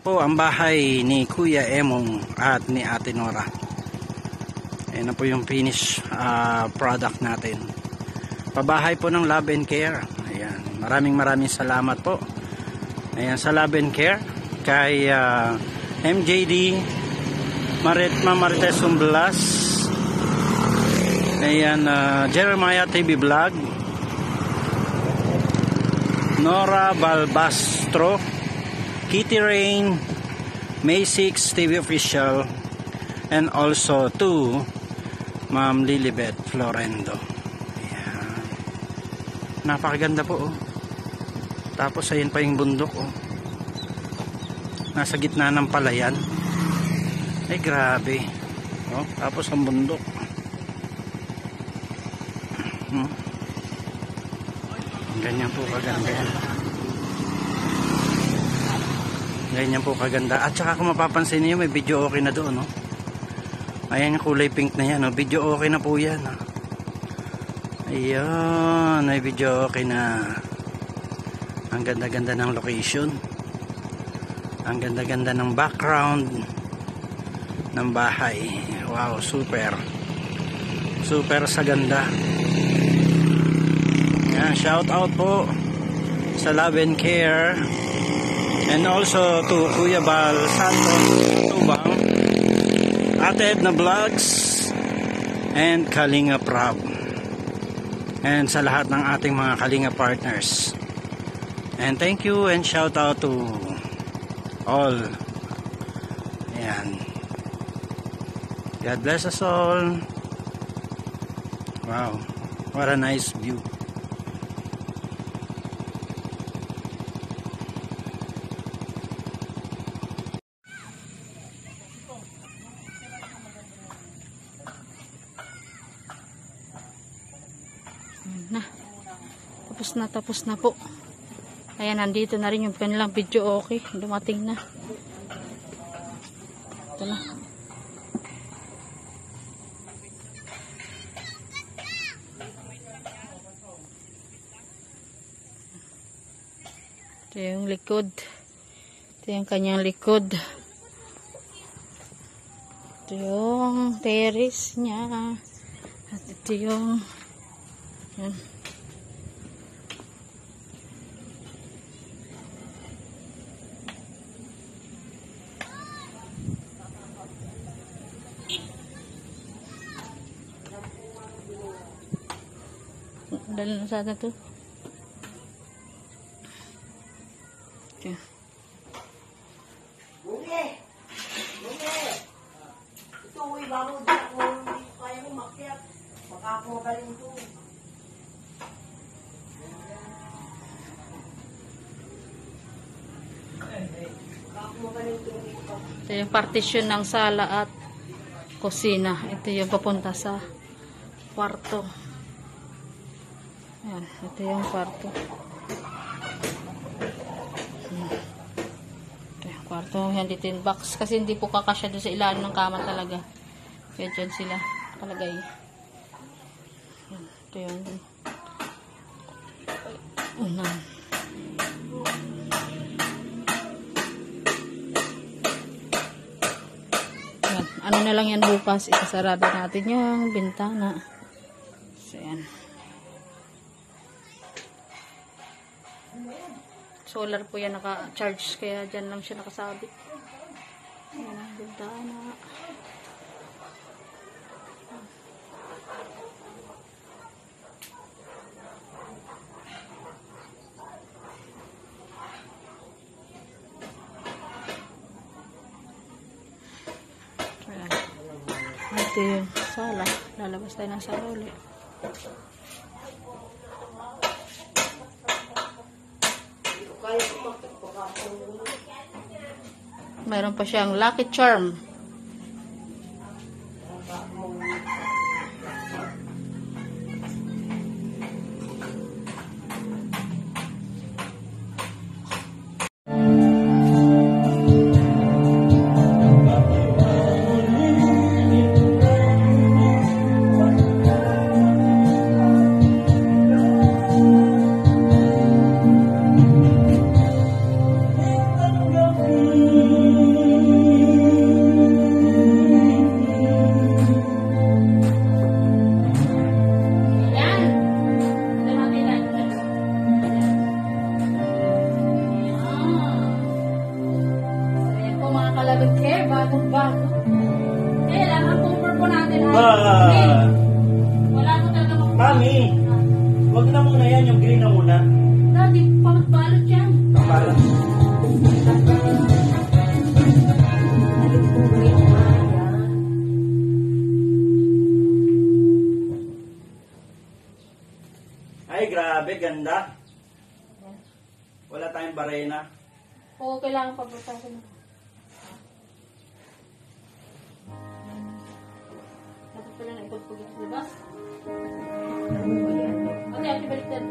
Po ang bahay ni Kuya Emong at ni Ate Nora. Ayan na po yung finish product natin. Pabahay po ng Love and Care. Ayan, maraming salamat po. Ayan, sa Love and Care kay MJD Marites Umblas. Ayan, Jeremiah TV Vlog, Nora Balbastro, Kitty Rain, May 6 TV Official, and also to Ma'am Lilibet Florendo. Ayan. Napakaganda po oh. Tapos ayan pa yung bundok oh. Nasa gitna ng palayan. Ay grabe oh. Tapos ang bundok ganyan po kaganda yan. Ganyan po kaganda. At saka kung mapapansin niyo may video okay na doon no? Ayan yung kulay pink na yan no? Video okay na po yan no? Ayan, may video okay na. Ang ganda-ganda ng location, ang ganda-ganda ng background ng bahay. Wow, super sa ganda. Ayan, shout out po sa Love and Care. And also to Kuya Bal Santos Tubang, Ate Edna Vlogs, and Kalinga Prab. And sa lahat ng ating mga Kalinga partners. And thank you and shout out to all. Ayan. God bless us all. Wow, what a nice view. Tapos na po. Ayan, nandito na rin yung kanilang video okay. Dumating na. Ito na. Ito yung likod. Ito yung kanyang likod. Ito yung terrace niya. At ito yung yan. Dali na sa atin to. Okay. Ito, uy, bago kung kaya mo makyat. Baka ako galing ito. Ito yung partition ng sala at kusina. Ito yung papunta sa kwarto. Ayan, ito yung kwarto. Ito yung kwarto. Yan dito yung box. Kasi hindi po kakasya doon sa ilalim ng kama talaga. Kaya dyan sila kalagay. Ayan, ito yung unan. Ayan, ano na lang yan bukas. Ikasarado natin yung bintana. So, ayan. Solar po yan naka-charge kaya dyan lang siya nakasabit. Ayan ang bintana. Ayan. Ito yung sala. Lalabas tayo ng sala ulit. Mayroon pa siyang Lucky Charm. yung green na muna. Daddy, balot yan. Kapalan. Ay, grabe, ganda. Wala tayong barena. Oo, kailangan pagbutasin. Dapat pala na ipagpugit sa labas. Ate, ate, baliktad.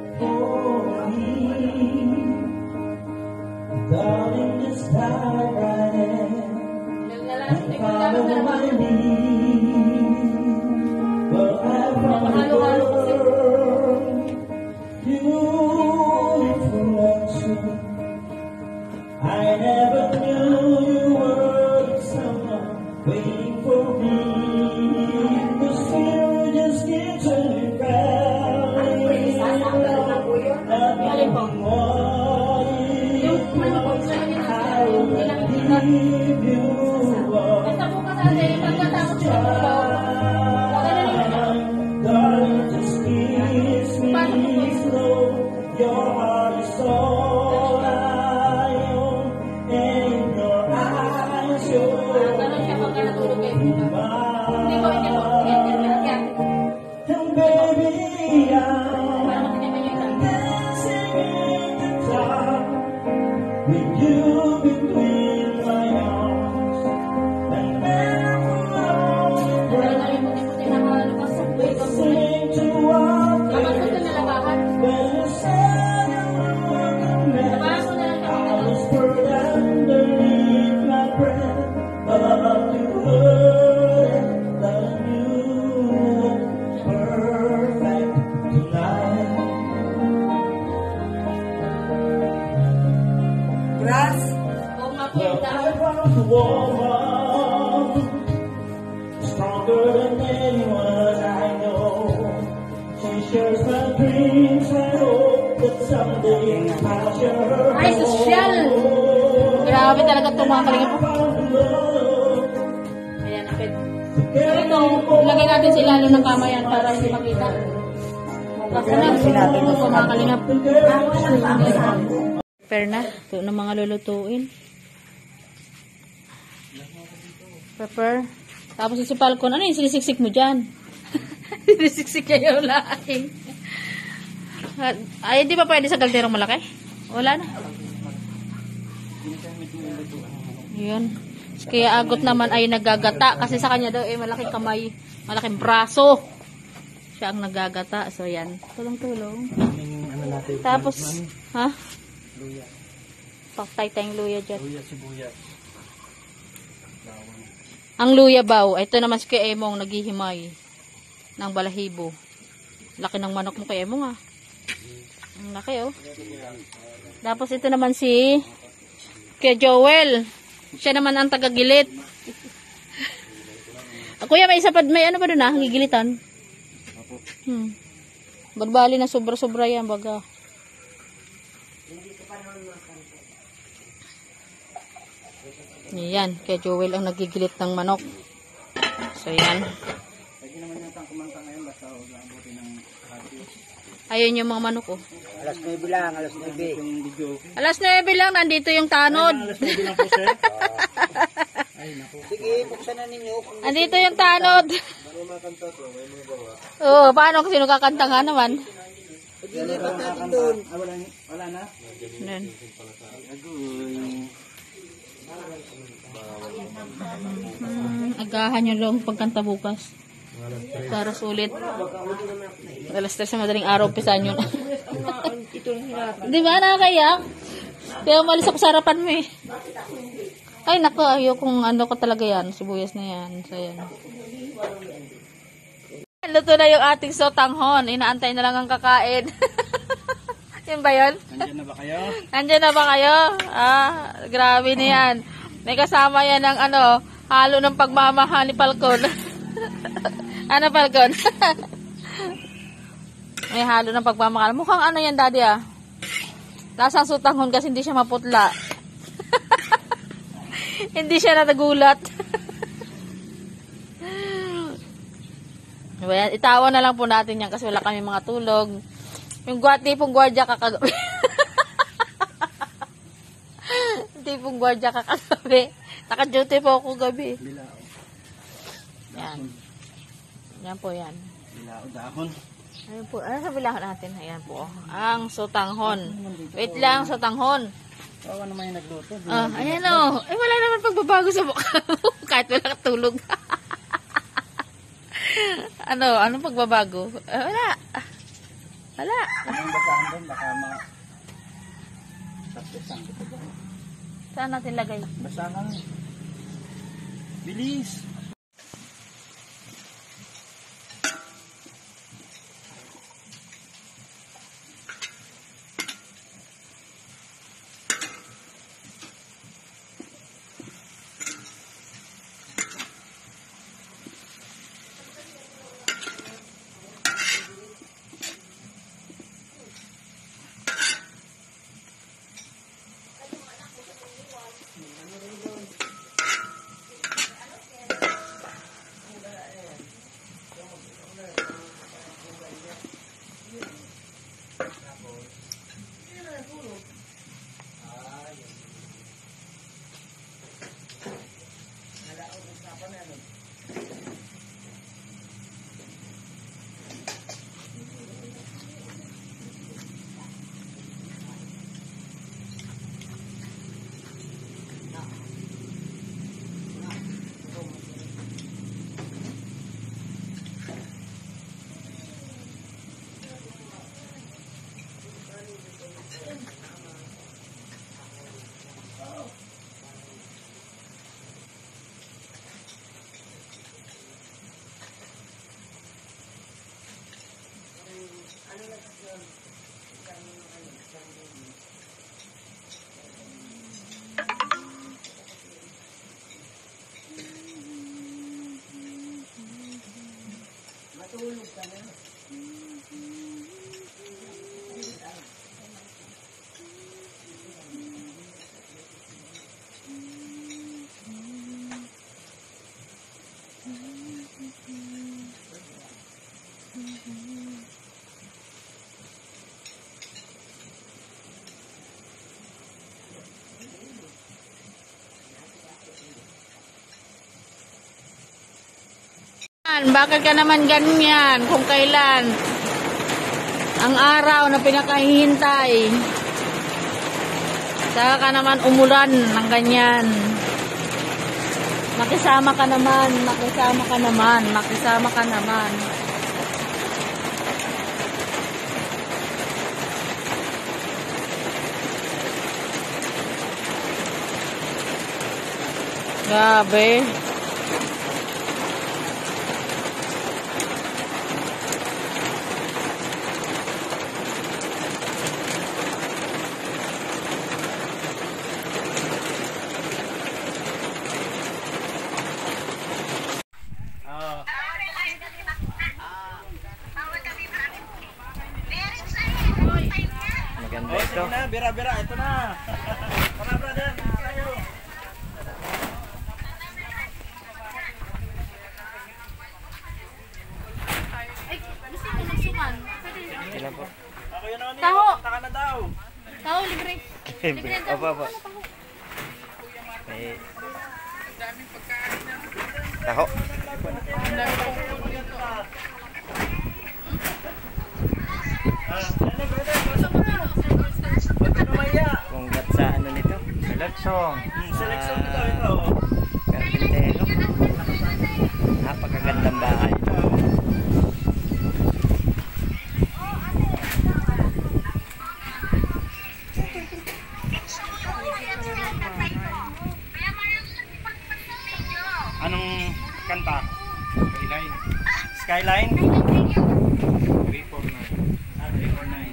Darling, this time right in. Follow my Well, I Halo-halo kasi. beautiful action. I never knew you were someone waiting for me. The spirit just keeps turning round. Alin po? Yung manipot sa inyo na yung ilang kita. Leave you Basta bukas ate, pagkatapos sa ulo, darling, just kiss me slow. Your heart is all I own, and in your eyes you're ganun siya pagka natulog eh. Hindi ko, hindi ko. Yan. and baby, Para I'm makita niyo yung dancing in the dark with you between my arms, and never Dahil na yung puti-puti na halukas sa buhay ko. sing to our Kapag ko na nalabahan, when you said you were the man. labahan ko na lang I kapag whispered underneath my breath, but you wouldn't let me perfect tonight. Grass. Oo nga po yung Well, tao. I found a woman stronger than anyone I know. She shares my dreams. I hope that someday I'll share her. Ay, sosyal! Grabe talaga itong mga kalingap. Ayan, napit. Ito, ilagay natin sa ilalim ng kama yan para hindi makita. Basta na, natin ito mga kalingap. Prepare na. Ito na mga lulutuin. Prepare. Tapos si Falcon, ano yung sinisiksik mo dyan? Sinisiksik niya yung laking. Ay, hindi pa pwede sa kalderong malaki? Wala na. Yun. Kaya agot naman ay nagagata. Kasi sa kanya daw malaking kamay, malaking braso. Siya ang nagagata. So yan. Tulong-tulong. Tapos, ha? Luya. Paktay tayong luya dyan. Luya, sibuyas. Ang luya baw, ito naman si kay Emong naghihimay ng balahibo. Laki ng manok mo kay Emong ah. Ang laki oh. Tapos ito naman si kay Joel. Siya naman ang tagagilit. Kuya, may isa pa, may ano pa doon ah, gigilitan. Bagbali na sobra-sobra yan baga. Yan, kay Joel ang nagigilit ng manok. So yan. Ayun yung mga manok oh. Alas 9 lang, alas 9. Alas 9 lang, nandito yung tanod. Alas 9 lang po, sir. Sige, buksan na ninyo. Andito yung tanod. Oo, paano kung sino kakanta nga naman? Paglilipat natin doon. Wala na? Yan. Agahan nyo lang pagkanta bukas. Para sulit. Alas 3 sa madaling araw, pisan nyo na. Di ba, nakakayak? Kaya umalis ako sa harapan mo eh. Ay, naku, ayokong ano ko talaga yan. Sibuyas na yan. So, yan. Luto na yung ating sotanghon. Inaantay na lang ang kakain. Yun ba yun? Nandiyan na ba kayo? Nandiyan na ba kayo? Ah, grabe na yan. May kasama yan ng ano, halo ng pagmamahal ni Falcon. Ano, Falcon? May halo ng pagmamahal. Mukhang ano yan, daddy ah. Lasang sotanghon kasi hindi siya maputla. Hindi siya natagulat. Itawa na lang po natin yan kasi wala kami mga tulog. Yung tipong gwardiya ka kagabi. Tipong gwardiya ka kagabi. Naka-duty po ako gabi. Bilao. Yan. Yan po yan. Bilao dahon. Ayan po. Ano sa bilahon natin? Ayan po. Ang sotanghon. Wait lang, sotanghon. Kawa naman yung nagluto. Ayan o. Eh, wala naman pagbabago sa mukha mo. Kahit wala katulog. Anong pagbabago? Wala. Wala. Anong basahan doon? Baka tapos-ang ko ba? Saan natin lagay? Basahan. Bilis. Bakit ka naman ganyan kung kailan ang araw na pinakahihintay? Saka ka naman umulan ng ganyan. Makisama ka naman, makisama ka naman, makisama ka naman. Grabe. Maganda ito. Na, bira-bira, ito na. Tara, brother. Tayo. Ay, gusto mo nagsuman? Ilan po? Ako yun ako Taho. Taka na daw. Taho, libre. Libre na Opo, opo. May... Taho. Kunggat sa ano nito? Seleksyon. Seleksyon nito ito. Carpintero. Napakagandang bahay. Anong kanta? Skyline. Skyline? 349. Ah, 349.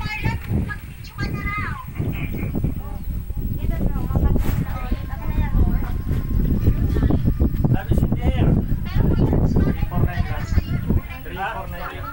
Labis in the air. 349 lang. 349 lang.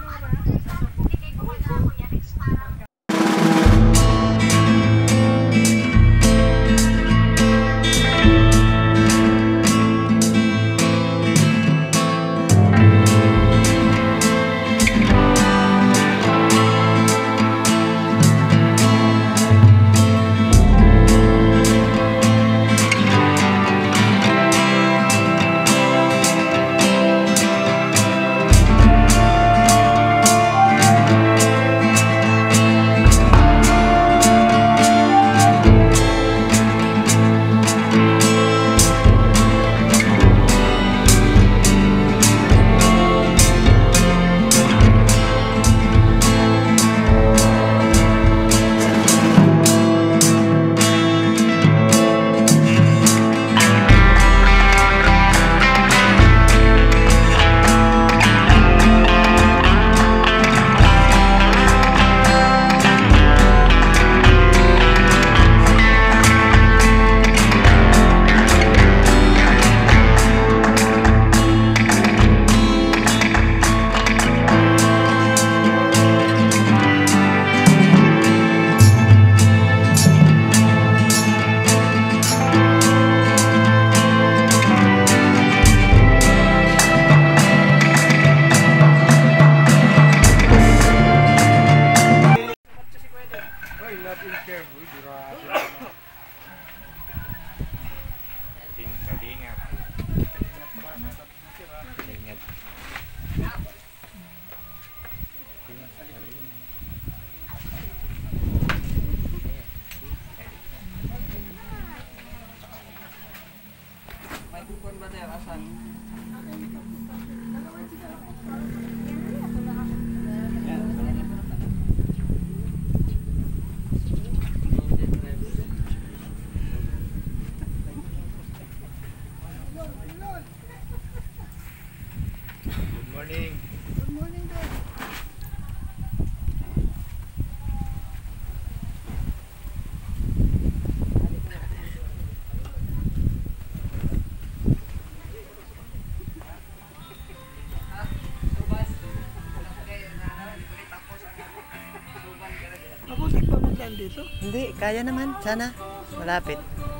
Hindi, kaya naman. Sana. Malapit.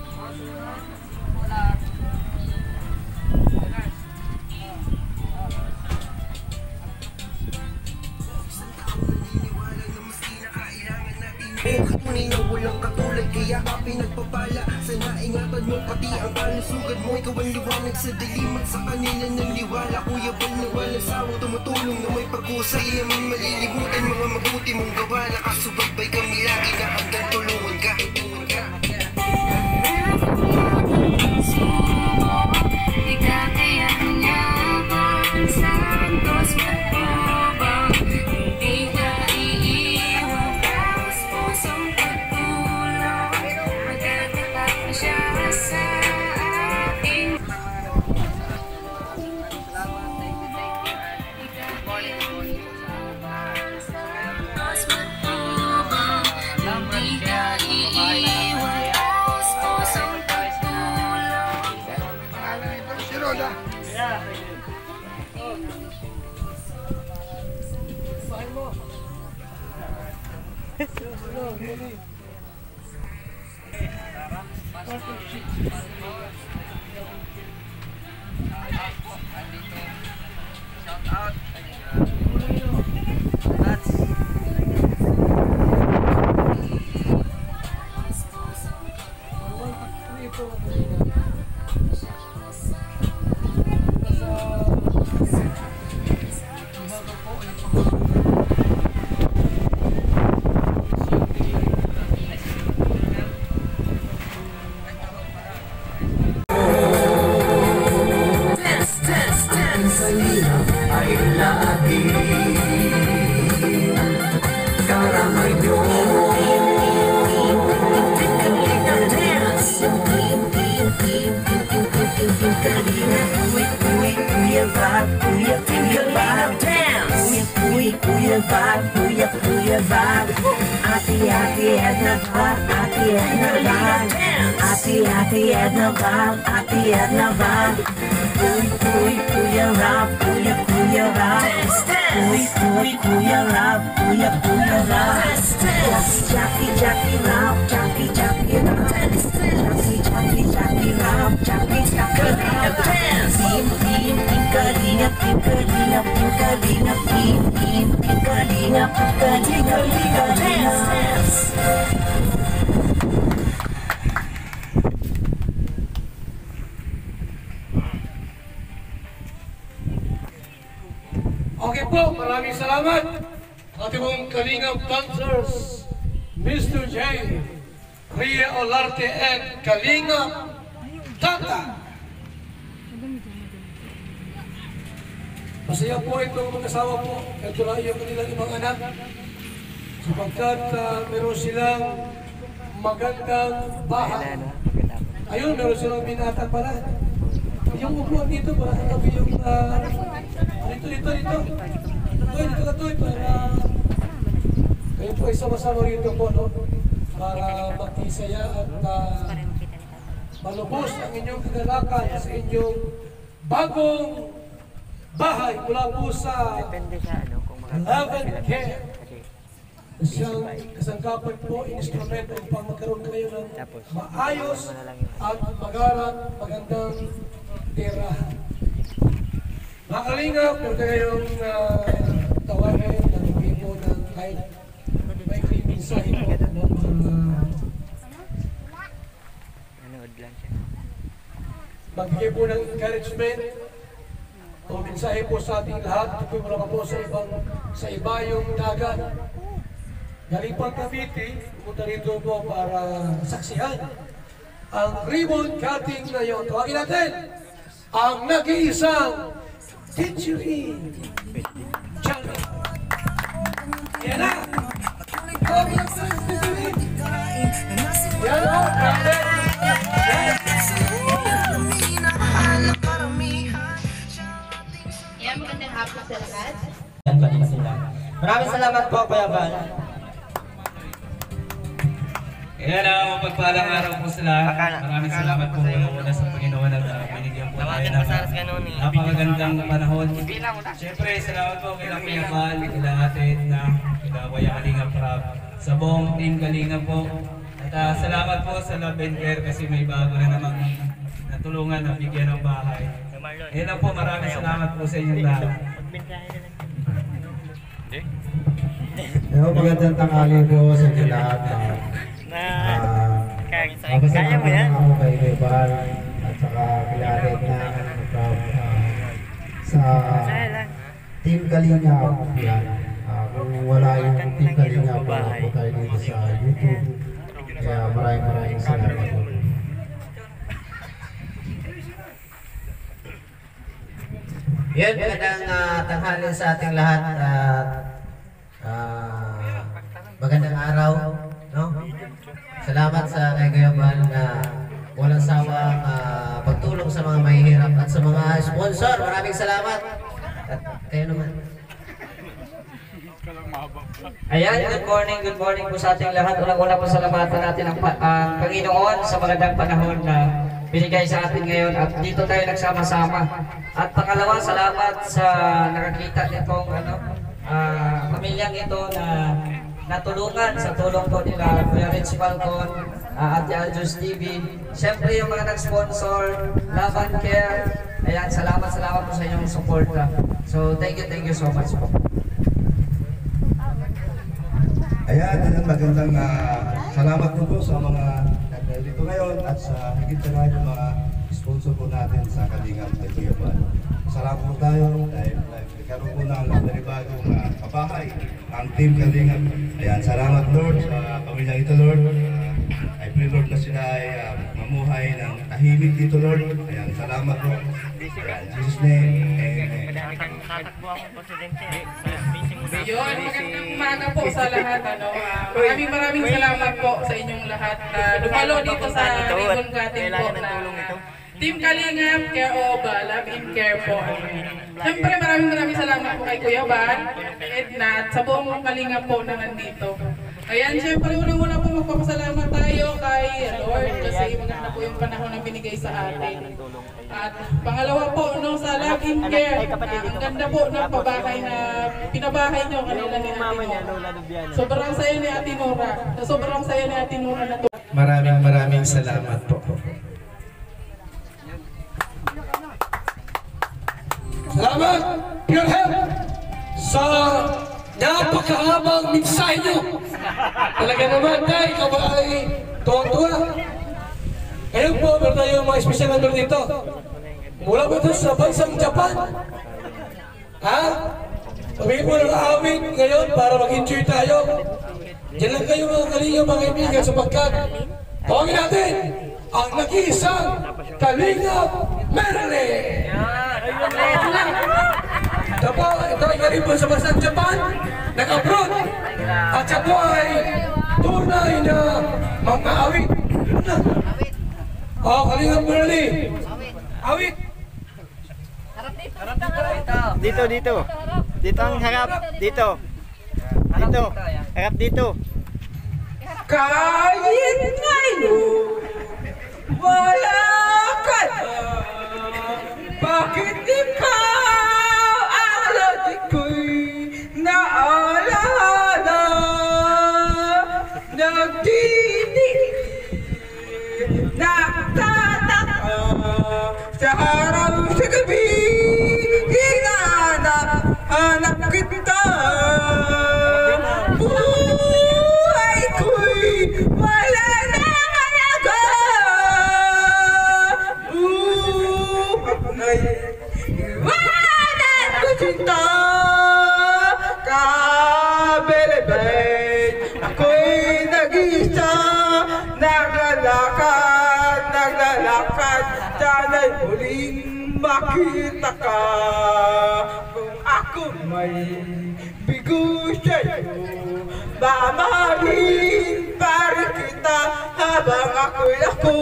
Kanina walang katulad kaya ka pinagpapala. Sana ingatan mo pati ang kalusugan mo. Ikaw ang liwanag sa dilim at sa kanila ng liwala. Kuya Bal na walang sawang tumutulong na may pag-usay. Namin malilimutan mga mabuti mong gawa. Nakasubaybay kami lagi na hanggang tulungan ka. Okay po, maraming salamat. Ating mong Kalingap dancers, Mr. J, Ria Olarte, and Kalingap Tata. Masaya po itong mag-asawa po. Ito lang yung kanilang ibang anak. Sapagkat meron silang magandang bahay. Ayun, meron silang binatang pala. Yung upuan dito, para katabi yung... Dito. Dito ka to, para... Kayo po ay sama-sama rito po, no? Para magkisaya at malubos ang inyong kagalakan sa inyong bagong bahay mula po sa Love and Care. Siyang kasangkapan po, instrumento upang magkaroon kayo ng maayos at magandang tirahan. Mga Kalingap, huwag kayong tawagin ng ipo ng kahit may mensahe po. magbigay po ng encouragement o mensahe po sa ating lahat. Ito po mula po sa ibayong dagat. Galing pang Cavite, pumunta rito po para saksihan ang ribbon cutting na yun. Tawagin natin ang nag-iisang Teacherin Channel. Yan na! Yan o! Yan, magandang hapon sa lahat. Yan kanina sila. Maraming salamat po, Kuya Val. Ayan ang mapagpalang araw po sa lahat. Maraming salamat po una sa Panginoon at binigyan po tayo ng napakagandang panahon. Siyempre, salamat po kay Kuya Val, kila Ate na kila Kuya Kalinga Prab, sa buong team Kalinga po. At salamat po sa Love and Care kasi may bago na namang natulungan na bigyan ng bahay. Ayan lang po, maraming salamat po sa inyong lahat. Magandang tanghali po sa inyo lahat. Kaya mo yan? Ako kay Rebal at saka kilarit na sa Team Kalinga. Yan. Kung wala yung Team Kalinga, wala po tayo dito sa YouTube. Kaya maraming salamat po. Yan, magandang tanghali sa ating lahat at magandang araw. No? Salamat sa kay Kuya Val na walang sawang pagtulong sa mga mahihirap at sa mga sponsor. Maraming salamat. At kayo naman. Ayan, good morning po sa ating lahat. Unang-una po salamatan natin ang Panginoon sa magandang panahon na binigay sa atin ngayon at dito tayo nagsama-sama. At pangalawa, salamat sa nakakita nitong pamilyang ito na natulungan sa tulong po nila Kuya Rich Falcon, Ate Aljus TV. Siyempre yung mga nag-sponsor, Love and Care. Ayan, salamat po sa inyong support. So thank you so much po. Ayan, magandang salamat po sa mga nandito ngayon at sa higit na lahat yung mga sponsor po natin sa Kalingap kay Kuya Val. Salamat po tayo dahil nagkaroon po ng panibagong pabahay ang Team Kalingap. Ayan, salamat Lord sa pamilyang ito Lord. I pray Lord na sila ay mamuhay ng tahimik dito Lord. Ayan, salamat Lord. In Jesus' name, Amen. Yun, magandang umaga po sa lahat. Maraming salamat po sa inyong lahat na dumalo dito sa ribbon cutting po na Team Kalingap, Care of Love and Care po. Siyempre maraming salamat po kay Kuya Val, Edna, at sa buong Kalingap po na nandito. Ayan, siyempre unang-una po magpapasalamat tayo kay Lord kasi maganda po yung panahon na binigay sa atin. At pangalawa po, sa Love and Care, ang ganda po ng pabahay na pinabahay nyo kanila ni Ate Nora. Sobrang saya ni Ate Nora. Sobrang saya ni Ate Nora na to. Maraming salamat po. Salamat, Pure Health, sa napakahabang mensahe nyo. Talaga naman tayo, ikaw ba ay tuwang-tuwa? Ngayon po, meron tayong mga special number dito. Mula ba ito sa bansang Japan? Ha? Pabigyan po ng awit ngayon para mag-enjoy tayo. Diyan lang kayo mga Kalingap, mga kaibigan, sapagkat tawagin natin ang nag-iisang Kalingap Merle! Ito ay galing po sa bansang Japan, nag-abroad, at siya po ay tunay na mga awit. Kalingap Merle! Awit! Dito. Dito ang harap. Dito. Harap dito. Kahit ngayon, wala ka na. Bakit ikaw ang lati ko'y naalala? Nagtitig, nagtataka sa araw sa gabi. Hanap kita. Buhay ko'y wala na halaga. naglalakad, sana'y muling makita ka. Kung ako may bigo sa'yo, mamahalin pa rin kita habang ako'y ako.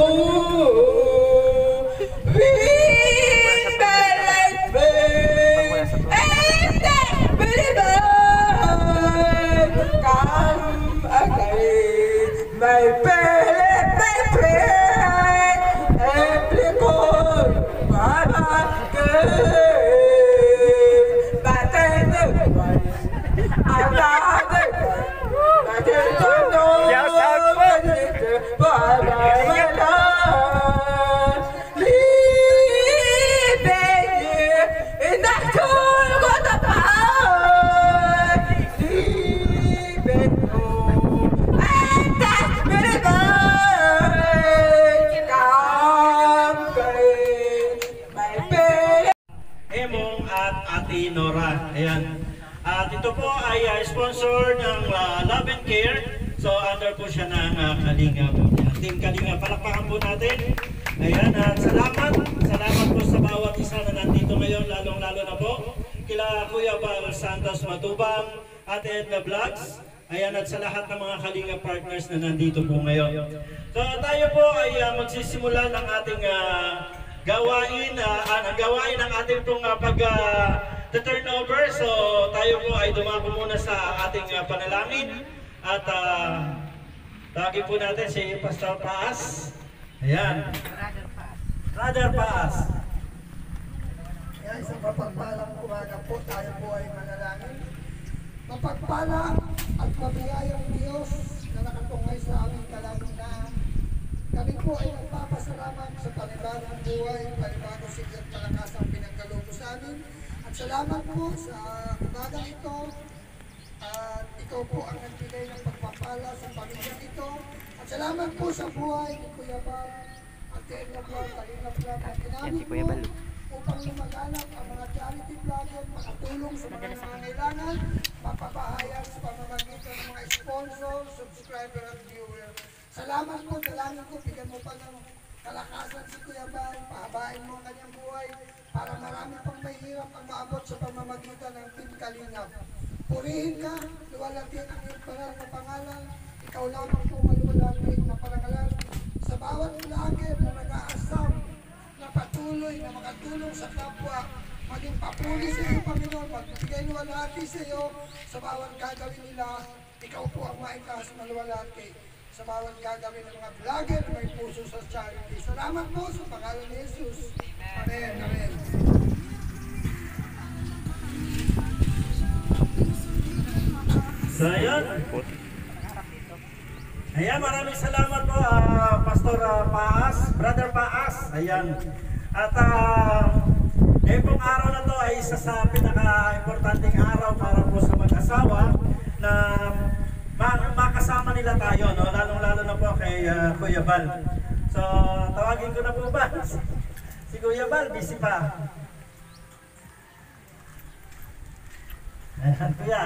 My Emong at Ate Nora. Ayan. At ito po ay sponsor ng Love and Care. So under po siya ng Kalingap. Team Kalingap. Palakpakan po natin. Ayan. At salamat. Salamat po sa bawat isa na nandito ngayon. Lalong-lalo na po kila Kuya Val Santos Matubang, Ate Edna Vlogs. Ayan. At sa lahat ng mga Kalingap partners na nandito po ngayon. So tayo po ay magsisimula ng ating gawain ng ating pong pag-turnover. So tayo po ay dumako muna sa ating panalangin at tawagin po natin si Pastor Paas. Ayan, Brother Paas. Ayan, isang mapagpalang umaga po, tayo po ay manalangin. Mapagpala at mabiyayang Diyos na nakatungay sa aming kalangitan. Kami po ay nagpapasalamat sa panibagong buhay, panibagong sigla at malakas ang pinagkaloob sa amin. At salamat po sa umagang ito. At ikaw po ang nagbigay ng pagpapala sa pamilyang ito. At salamat po sa buhay ni Kuya Val, Ate Edna Vlog, Kalingap Vlog, at ginamit mo upang lumaganap ang mga charity vlogger, makatulong sa mga nangangailangan, mapapahayag sa pamamagitan ng mga sponsor, subscriber at viewer. Salamat po, dalangin ko, bigyan mo pa ng kalakasan si Kuya Val, pahabain mo ang kanyang buhay para marami pang mahirap ang maabot sa pamamagitan ng Team Kalingap. Purihin ka, luwalhatin ang iyong banal na pangalan, ikaw lamang po maluwalhati na parangalan sa bawat vlogger na nag-aasam na patuloy na makatulong sa kapwa, maging papuri sa iyo, Panginoon, magbigay luwalhati sa iyo sa bawat gagawin nila, ikaw po ang maitaas na luwalhati sa bawat gagawin ng mga vlogger na may puso sa charity. Salamat po sa pangalan ni Jesus. Amen. Amen. So ayan. Ayan, maraming salamat po Pastor Paas, Brother Paas. Ayan. At ngayong araw na to ay isa sa pinaka-importanting araw para po sa mag-asawa na makasama nila tayo, no? Lalong-lalo na po kay Kuya Val. So, tawagin ko na po ba? Si Kuya Val, busy pa. Ayan, Kuya.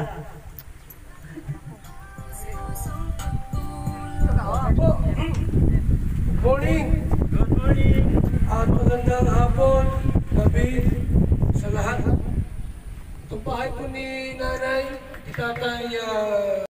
Good morning. Good morning. At magandang hapon, gabi sa lahat. Itong bahay po ni Nanay, Tatay